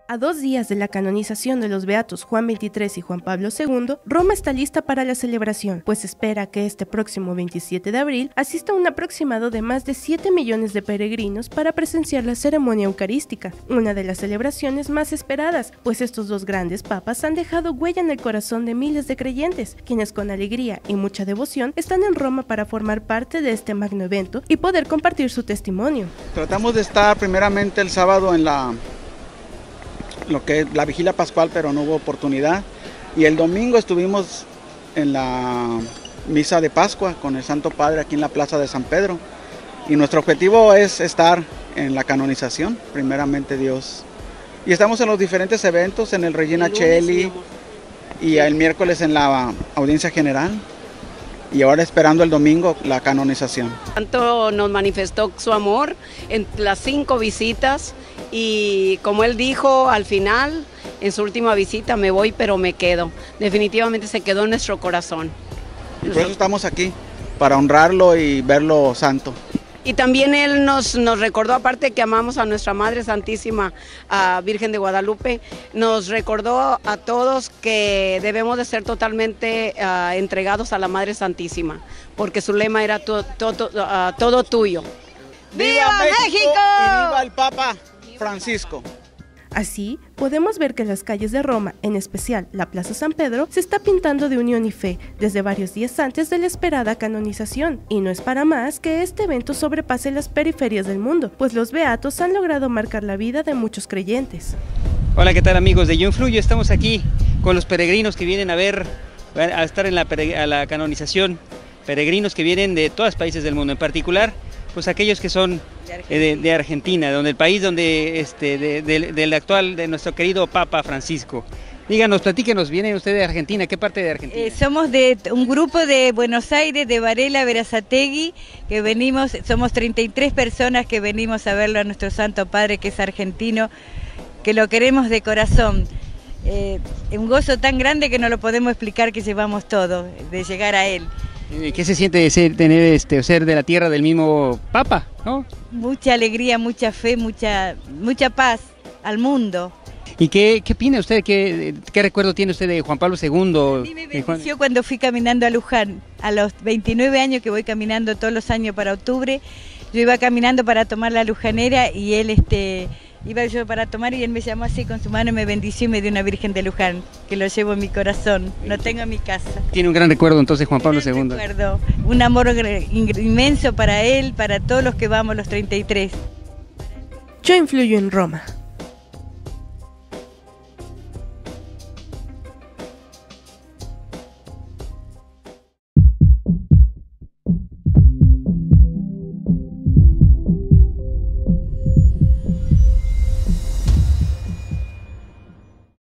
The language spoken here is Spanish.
A 2 días de la canonización de los beatos Juan XXIII y Juan Pablo II, Roma está lista para la celebración, pues espera que este próximo 27 de abril asista un aproximado de más de 7 millones de peregrinos para presenciar la ceremonia eucarística, una de las celebraciones más esperadas, pues estos dos grandes papas han dejado huella en el corazón de miles de creyentes, quienes con alegría y mucha devoción están en Roma para formar parte de este magno evento y poder compartir su testimonio. Tratamos de estar primeramente el sábado en la vigilia pascual, pero no hubo oportunidad, y el domingo estuvimos en la misa de Pascua con el Santo Padre aquí en la Plaza de San Pedro, y nuestro objetivo es estar en la canonización, primeramente Dios, y estamos en los diferentes eventos, en el Regina Coeli y el miércoles en la audiencia general, y ahora esperando el domingo la canonización. Tanto nos manifestó su amor en las 5 visitas, y como él dijo al final, en su última visita, me voy pero me quedo. Definitivamente se quedó en nuestro corazón. Y por eso estamos aquí, para honrarlo y verlo santo. Y también él nos recordó, aparte que amamos a nuestra Madre Santísima, a Virgen de Guadalupe, nos recordó a todos que debemos de ser totalmente entregados a la Madre Santísima, porque su lema era todo tuyo. ¡Viva México! Y ¡viva el Papa Francisco! Así, podemos ver que las calles de Roma, en especial la Plaza San Pedro, se está pintando de unión y fe desde varios días antes de la esperada canonización. Y no es para más que este evento sobrepase las periferias del mundo, pues los beatos han logrado marcar la vida de muchos creyentes. Hola, ¿qué tal amigos de Yo Influyo? Estamos aquí con los peregrinos que vienen a estar en la canonización, peregrinos que vienen de todos los países del mundo, en particular pues aquellos que son de Argentina, donde el país donde de nuestro querido Papa Francisco. Díganos, platíquenos, ¿vienen ustedes de Argentina? ¿Qué parte de Argentina? Somos de un grupo de Buenos Aires, de Varela, Verazategui, que venimos, somos 33 personas que venimos a verlo a nuestro Santo Padre, que es argentino, que lo queremos de corazón. Un gozo tan grande que no lo podemos explicar, que llevamos todo, de llegar a él. ¿Qué se siente de ser de la tierra del mismo Papa, ¿no? Mucha alegría, mucha fe, mucha paz al mundo. ¿Y qué opina usted? ¿Qué recuerdo tiene usted de Juan Pablo II? A mí me benefició cuando fui caminando a Luján, a los 29 años que voy caminando todos los años para octubre. Yo iba caminando para tomar la lujanera y él iba yo para tomar y él me llamó así con su mano y me bendició y me dio una Virgen de Luján, que lo llevo en mi corazón, lo tengo en mi casa. Tiene un gran recuerdo entonces Juan Pablo II. Recuerdo, un amor inmenso para él, para todos los que vamos, los 33. Yo influyo en Roma.